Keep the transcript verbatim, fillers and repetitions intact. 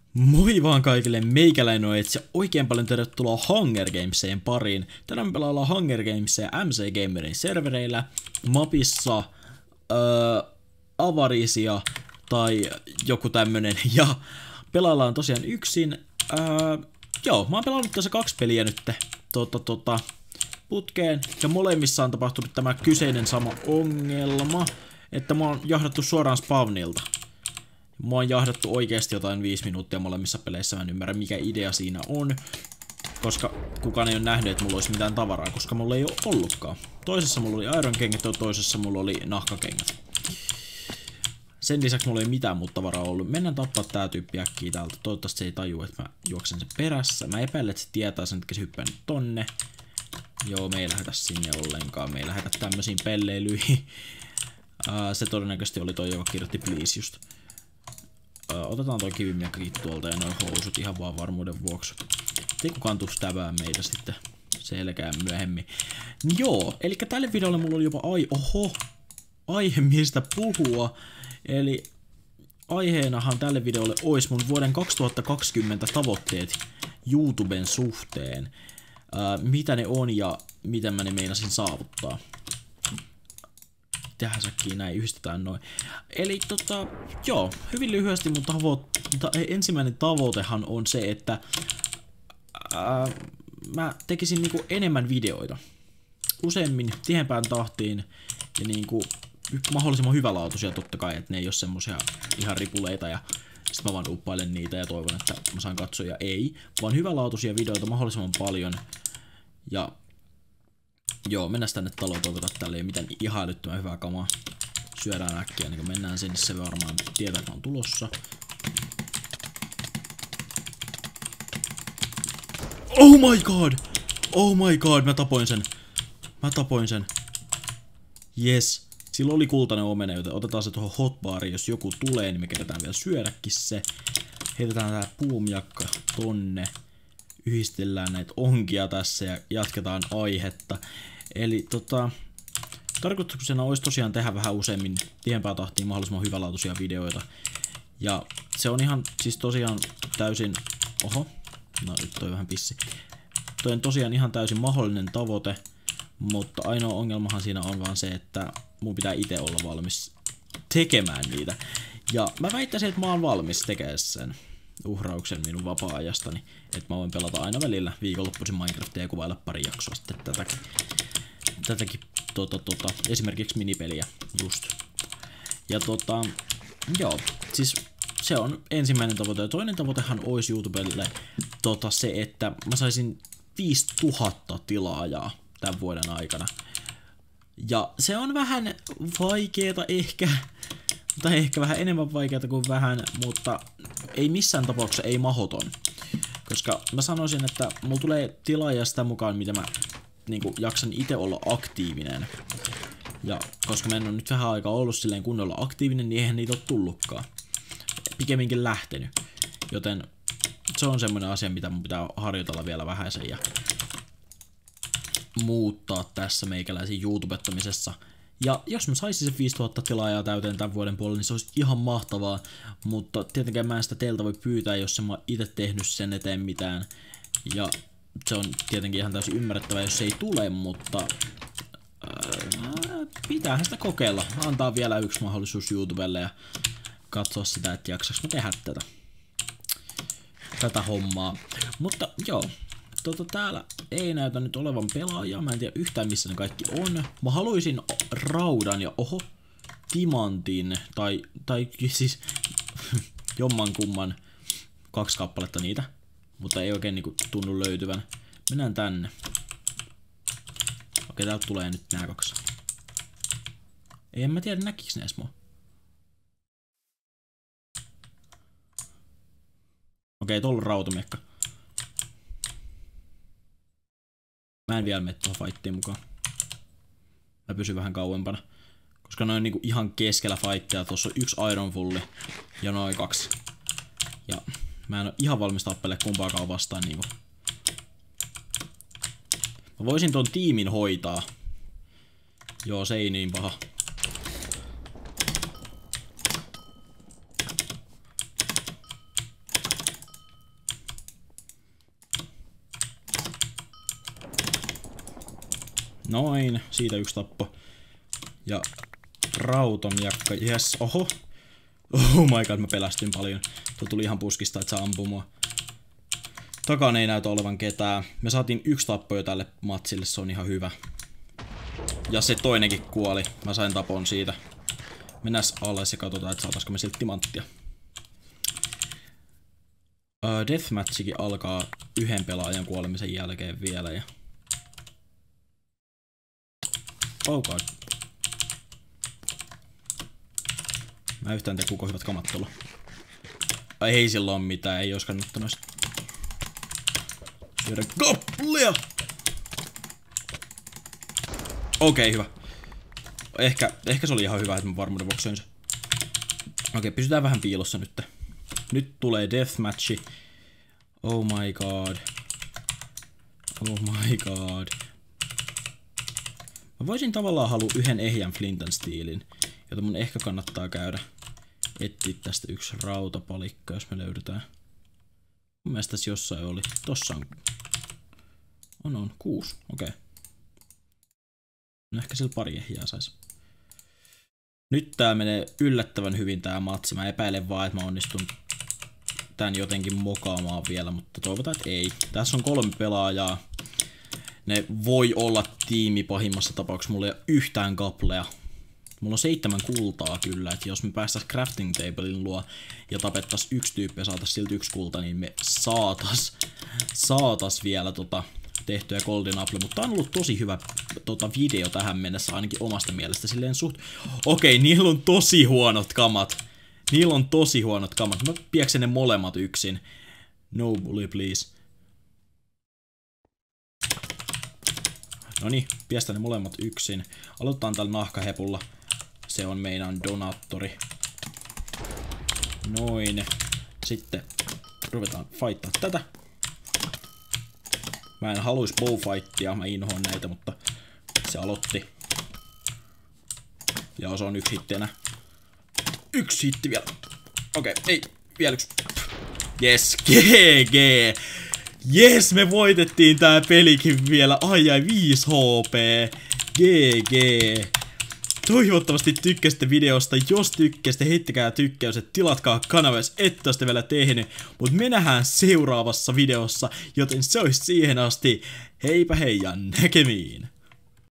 Moi vaan kaikille, meikäläinen on etsi oikein paljon tervetuloa Hunger Gameseen pariin. Tänään me pelaillaan Hunger Gamesia M C Gamerin servereillä, mapissa, öö, Avarisia tai joku tämmönen. Ja pelaillaan tosiaan yksin. Öö, joo, mä oon pelannut tässä kaksi peliä nyt tota, tota, putkeen. Ja molemmissa on tapahtunut tämä kyseinen sama ongelma, että mä oon jahdattu suoraan spawnilta. Mua on jahdattu oikeesti jotain viisi minuuttia molemmissa peleissä, mä en ymmärrä mikä idea siinä on. Koska kukaan ei ole nähnyt, että mulla olisi mitään tavaraa, koska mulla ei ole ollutkaan. Toisessa mulla oli iron kengät ja toisessa mulla oli nahkakengät. Sen lisäksi mulla ei mitään muuta tavaraa ollut. Mennään tappaa tää tyyppi äkkiä täältä. Toivottavasti se ei tajua, että mä juoksen sen perässä. Mä epäilen, että se tietää sen, että se hyppää nyt tonne. Joo, me ei lähetä sinne ollenkaan. Me ei lähetä tämmösiin pelleilyihin. Se todennäköisesti oli toi, joka kirjoitti please just. Otetaan toi kivimiekkakin tuolta ja noin housut ihan vaan varmuuden vuoksi. Ei kukaan tuu stävää meitä sitten selkään myöhemmin. Joo, eli tälle videolle mulla oli jopa ai... Oho! Aihe mistä puhua. Eli aiheenahan tälle videolle ois mun vuoden kaksituhattakaksikymmentä tavoitteet YouTuben suhteen. Ää, mitä ne on ja miten mä ne meinasin saavuttaa. Tehdään säkkiin näin, yhdistetään noin. Eli tota, joo, hyvin lyhyesti mun tavo ta ensimmäinen tavoitehan on se, että ää, mä tekisin niinku enemmän videoita. Useammin, tiheämpään tahtiin ja niinku mahdollisimman hyvälaatuisia totta kai, että ne ei oo semmosia ihan ripuleita ja sit mä vaan uppailen niitä ja toivon, että mä saan katsoja. Ei, vaan hyvälaatuisia videoita mahdollisimman paljon ja joo, mennään tänne taloon, toivotaan tälle ei mitään ihan älyttömän hyvää kamaa. Syödään äkkiä, niin kun mennään sen, se varmaan tietää, että on tulossa. Oh my god! Oh my god, mä tapoin sen. Mä tapoin sen. Yes. Sillä oli kultainen omena, joten otetaan se tuohon hotbariin, jos joku tulee, niin me kerätään vielä syödäkin se. Heitetään tää puumiakka tonne. Yhdistellään näitä onkia tässä ja jatketaan aihetta. Eli tota, tarkoituksena olisi tosiaan tehdä vähän useammin tiempää tahtiin mahdollisimman hyvälaatuisia videoita. Ja se on ihan siis tosiaan täysin, oho, no nyt toi vähän pissi. Toi on tosiaan ihan täysin mahdollinen tavoite, mutta ainoa ongelmahan siinä on vaan se, että mun pitää itse olla valmis tekemään niitä. Ja mä väittäisin, että mä oon valmis tekemään sen uhrauksen minun vapaa-ajastani, että mä voin pelata aina välillä viikonloppuisin Minecraftia ja kuvailla pari jaksoa sitten tätäkin, tätäkin tota, tota, esimerkiksi minipeliä just. Ja tota, joo, siis se on ensimmäinen tavoite. Ja toinen tavoitehan olisi YouTubelle tota, se, että mä saisin viisituhatta tilaajaa tämän vuoden aikana. Ja se on vähän vaikeeta ehkä, tai ehkä vähän enemmän vaikeata kuin vähän, mutta ei missään tapauksessa ei mahoton. Koska mä sanoisin, että mulla tulee tilaaja sitä mukaan, mitä mä niinku jaksan itse olla aktiivinen. Ja koska mä en ole nyt vähän aikaa ollut silleen kunnolla aktiivinen, niin eihän niitä ole tullutkaan. Pikemminkin lähtenyt. Joten se on semmoinen asia, mitä mun pitää harjoitella vielä vähäisen ja muuttaa tässä meikäläisen YouTubettamisessa. Ja jos mä saisin se viisituhatta tilaajaa täyteen tämän vuoden puolella, niin se olisi ihan mahtavaa. Mutta tietenkään mä en sitä teiltä voi pyytää, jos en mä itse tehnyt sen eteen mitään. Ja se on tietenkin ihan täysin ymmärrettävää, jos se ei tule, mutta ää, pitäähän sitä kokeilla. Antaa vielä yksi mahdollisuus YouTubelle ja katsoa sitä, että jaksaks mä tehdä tätä, tätä hommaa. Mutta joo. Tota, täällä ei näytä nyt olevan pelaajaa, mä en tiedä yhtään missä ne kaikki on. Mä haluaisin raudan ja oho, timantin, tai, tai siis jomman kumman kaksi kappaletta niitä, mutta ei oikein niinku tunnu löytyvän. Mennään tänne. Okei, täältä tulee nyt nää kaksi. Ei, en mä tiedä näkiks ne edes mua. Okei, tuolla on rautamiekka. Mä en vielä mene tuohon fightiin mukaan. Mä pysyn vähän kauempana. Koska noin niinku ihan keskellä fightia. Tuossa on yksi iron fulli ja noin kaksi. Ja mä en oo ihan valmis tappelemaan kumpaakaan vastaan niinku. Mä voisin ton tiimin hoitaa. Joo, se ei niin paha. Noin, siitä yksi tappo. Ja rauton jakka, yes, oho. Oh my god, mä pelästyin paljon. Tuo tuli ihan puskista, että saa ampua mua. Takana ei näytä olevan ketään. Me saatiin yksi tappo jo tälle matsille, se on ihan hyvä. Ja se toinenkin kuoli. Mä sain tapon siitä. Mennäs alas ja katsotaan, että saataisiko me siltä timanttia. Uh, Deathmatchikin alkaa yhden pelaajan kuolemisen jälkeen vielä. Ja... Oh god. Mä yhtään tiedä kuka hyvät kamat tuolla. Ai ei sillä ole mitään, ei ois kannattanut. Syödä kapplia! Okei, okay, hyvä. Ehkä, ehkä se oli ihan hyvä, että mä varmuuden vuoksi söin se. Okei, okay, pysytään vähän piilossa nyt. Nyt tulee deathmatchi. Oh my god. Oh my god. Mä voisin tavallaan halua yhden ehjän flint and steelin, jota mun ehkä kannattaa käydä etsiä tästä yksi rautapalikka, jos me löydetään. Mun mielestä tässä jossain oli. Tossa on. On on. Kuusi. Okei. Okay. No ehkä sillä pari ehjää sais. Nyt tää menee yllättävän hyvin tää matsi. Mä epäilen vaan, että mä onnistun tän jotenkin mokaamaan vielä, mutta toivotaan, että ei. Tässä on kolme pelaajaa. Ne voi olla tiimi pahimmassa tapauksessa. Mulla ei ole yhtään kaplea. Mulla on seitsemän kultaa kyllä, että jos me päästäis crafting tablein luo ja tapettais yksi tyyppi ja saatais silti yksi kulta, niin me saatas, saatas vielä tota tehtyä golden apple, mutta tää on ollut tosi hyvä tota, video tähän mennessä ainakin omasta mielestä. Silleen suht... Okei, okay, niillä on tosi huonot kamat. Niillä on tosi huonot kamat. Mä pieksen ne molemmat yksin. No bully please. Noniin, piestän ne molemmat yksin. Aloitetaan tällä nahkahepulla. Se on meidän donaattori. Noin. Sitten ruvetaan fightaa tätä. Mä en haluis bowfightia, mä inhoan näitä, mutta se aloitti. Ja se on yksi hitti enää. Yksi hitti vielä. Okei, okay, ei, vielä yksi. Yes, G G. Yes, me voitettiin tää pelikin vielä. Ai ai, viisi H P. G G. Toivottavasti tykkäsitte videosta. Jos tykkäsitte, heittäkää tykkäys ja tilatkaa kanava, jos ette ole sitä vielä tehnyt. Mut me nähdään seuraavassa videossa, joten se olisi siihen asti. Heipä hei ja näkemiin.